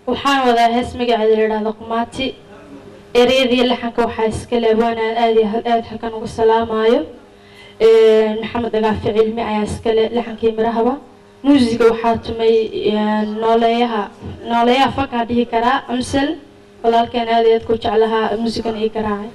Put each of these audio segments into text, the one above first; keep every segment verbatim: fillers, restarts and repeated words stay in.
waxaan wadaa hees magaceeda la yiraahdo Qumaati ereyadii laxanka waxa iska leebana aad iyo aad halkan ugu salaamayo ee Maxamed Dagaafi cilmi ayaa iska laxankii mirahaba muusiga waxa tumay nooleeyaha nooleeyaha faka dhihi kara amsal walaalkeen aad iyo aad ku jeclaha muusigan ay garaacay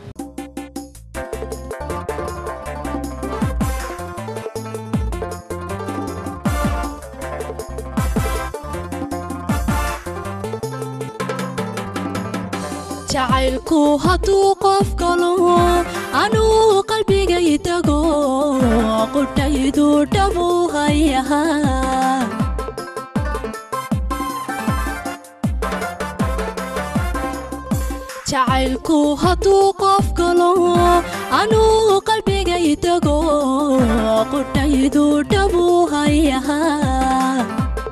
jacaylku hadduu qof galo anuu qalbiga itago qudhaydu dhabu hayahaa jacaylku hadduu qof galo anuu qalbiga itago qudhaydu dhabu hayahaa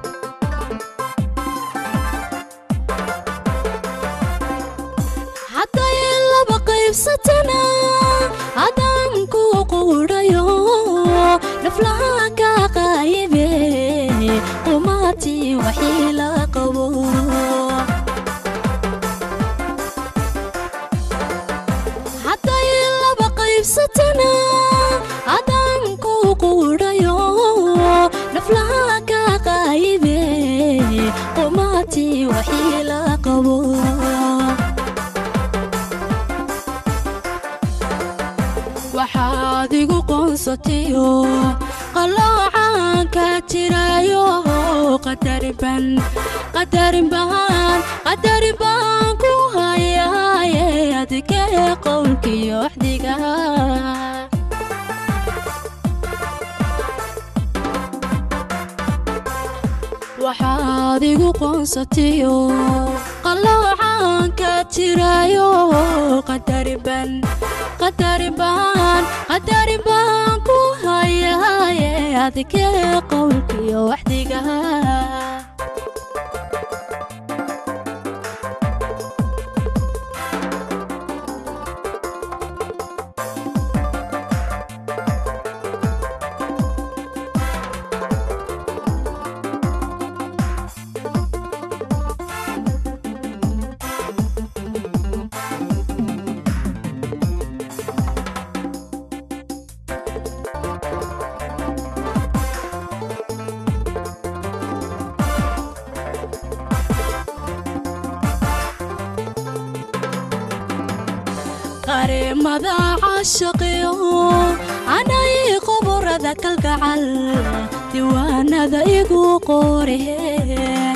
satana adam ku qurayo naflaha ka qaybe qumaati wahila qabo hatta laba qayb satana adam ku qurayo naflaha ka qaybe qumaati wahila qabo waxaad igu qoonsatiyo qaloocan ka tirayo qadarin qadarin baan qadarin baan ku hayaye adke qowlkiyo waxdiga waxaad igu qoonsatiyo qaloocan ka tirayo qadarin qadarin baan qadarin baan ku hayaye adke qowlkiyo waxdiga قريمدا عاشقيو انا يقبردا كالقعل ديواندا ايغو قورين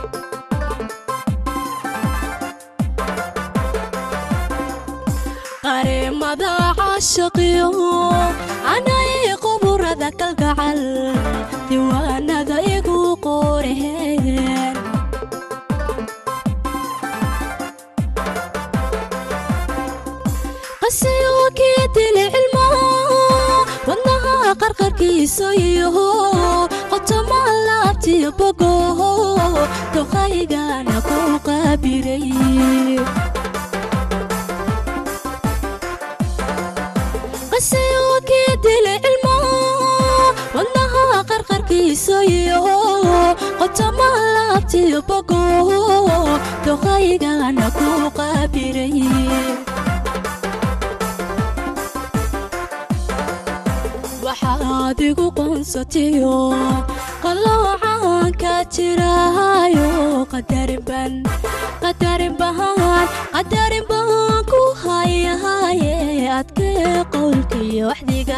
قريمدا عاشقيو انا يقبردا كالقعل ديواندا ايغو قورين قسيوكي العلم والنها قرقر كيسويه قطم اللابتي بقوه تخيقانا كوقا بري قسيوكي العلم والنها قرقر كيسويه قطم اللابتي بقوه تخيقانا كوقا بري waxaad igu qoonsatiyo qaloocan ka tirayo qadarin baan qadarin baan qadarin baan ku hayaye adke qowlkiyo waxdiga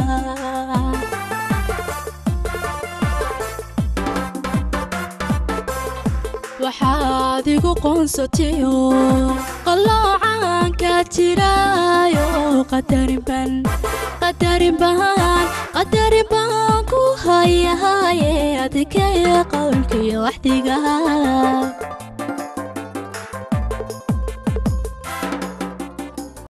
waxaad igu qoonsatiyo qaloocan ka tirayo qadarin baan qadarin baan qadarin baan ku hayaye adke qowlkiyo waxdiga